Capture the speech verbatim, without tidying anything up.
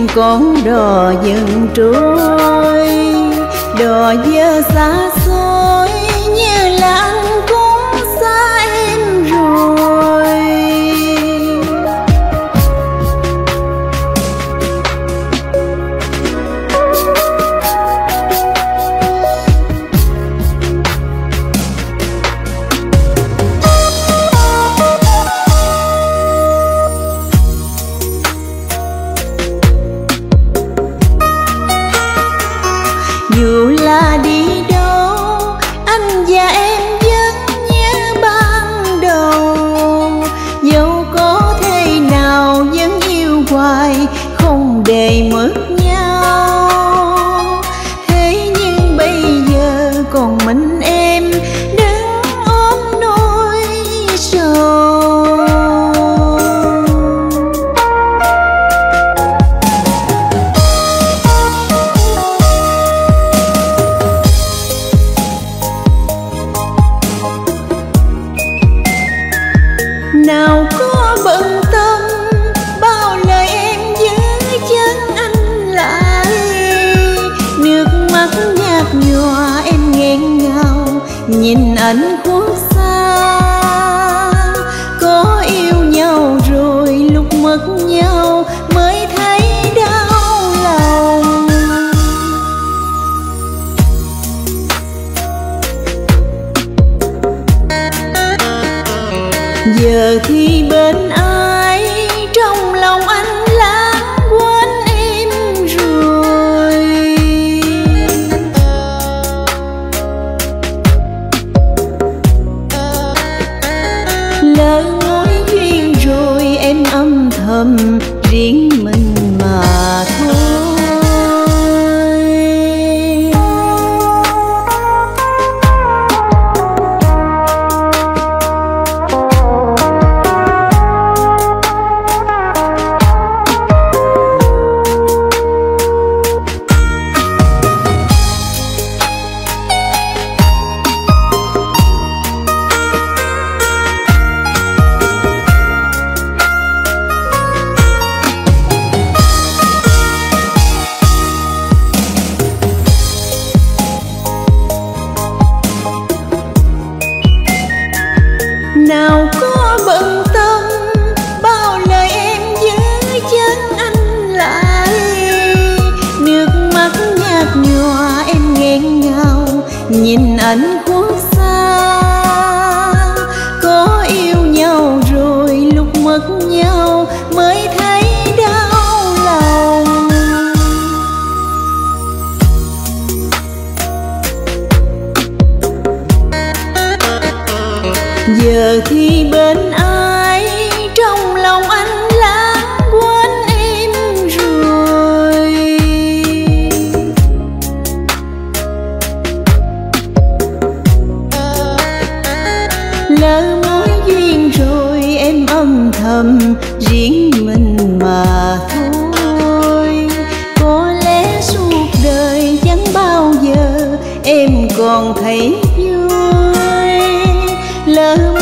con đò dần trôi, đò dơ xa xôi như là anh cũng xa em rồi. Dù là đi đâu, anh và em vẫn nhớ ban đầu. Dẫu có thể nào vẫn yêu hoài, không để mất nhau. Thế nhưng bây giờ còn mình em đứng ôm nỗi sầu. Nào có bận tâm bao lời em giữ chân anh lại, nước mắt nhạt nhòa em nghẹn ngào nhìn anh khuất xa. Có yêu nhau rồi lúc mất nhau mới thấy đau lòng. Giờ thì bên ai trong lòng anh lãng quên em rồi. Lỡ mối duyên rồi em âm thầm riêng mình mà thôi. Nào có bận tâm bao lời em giữ chân anh lại, nước mắt nhạt nhòa em nghẹn ngào nhìn anh khuất xa. Có yêu nhau rồi lúc mất nhau mới thấy đau lòng. Giờ thì bên ai trong lòng anh lãng quên em rồi. Lỡ mối duyên rồi em âm thầm riêng mình mà thôi. Có lẽ suốt đời chẳng bao giờ em còn thấy vui. Lỡ